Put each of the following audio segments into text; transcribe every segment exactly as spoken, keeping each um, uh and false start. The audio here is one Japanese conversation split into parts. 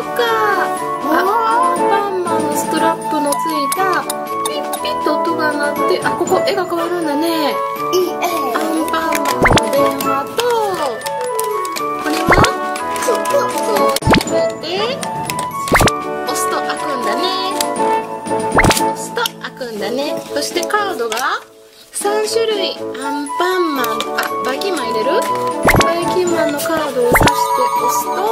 うか。あ、アンパンマンのストラップのついたピッピッと音が鳴って、あ、ここ絵が変わるんだね。アンパンマンの電話と、これはこう閉めて押すと開くんだね。押すと開くんだね。そしてカードがさん種類。アンパンマン、あ、バイキンマン入れる？バイキンマンのカードを挿して押すと、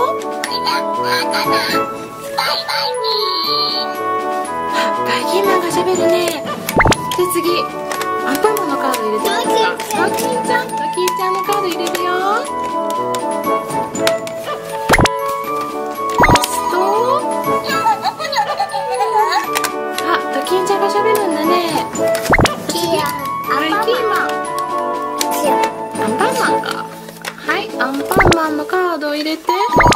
あ、バイキンマンが喋るね。で、次アンパンマンのカード入れてみようか。ドキンちゃん、ドキンちゃんのカード入れるよ。押すと、あ、ドキンちゃんが喋るんだね。バイキンマン、アンパンマンか。はい、アンパンマンのカードを入れて。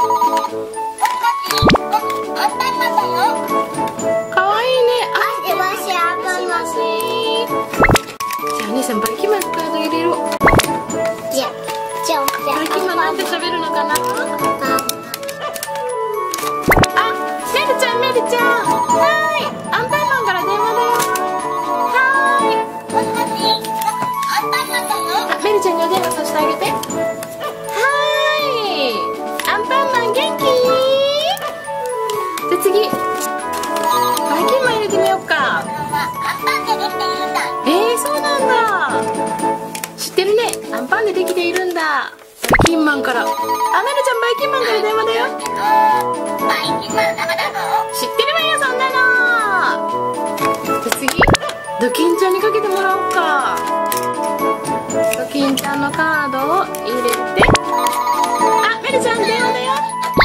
かわいいね。あ、もしもし。じゃあお兄さんバイキンマンのカード入れる。バイキンマンなんて喋るのかな。あ、メルちゃん、メルちゃん。はい、アンパンマンから電話だよ。はい。あ、メルちゃんにお電話させてあげて。はい。アンパンマン元気？じゃあ次、バイキンマン入れてみようか。えー、そうなんだ。知ってるね。アンパンでできているんだ。バイキンマンから。あ、メルちゃんバイキンマンから電話だよ。知ってるわよ、そんなの。じゃあ次、ドキンちゃんにかけてもらおうか。ドキンちゃんのカードを入れて。あ、メルちゃん電話だよ。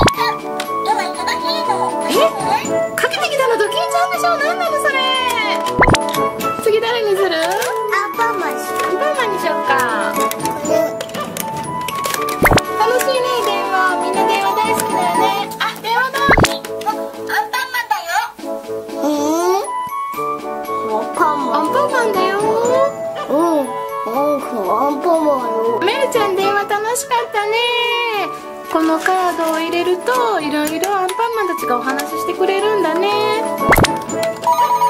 え、かけてきたのドキンちゃんでしょ。なんなのそれ。次誰にする？アンパンマンにしようか。楽しいね、電話。みんな電話大好きだよね。あ、電話だ。アンパンマンだよ。アンパンマンだよ。うん、アンパンマンよ。メルちゃん電話楽しかったね。このカードを入れるといろいろアンパンマンたちがお話ししてくれるんだね。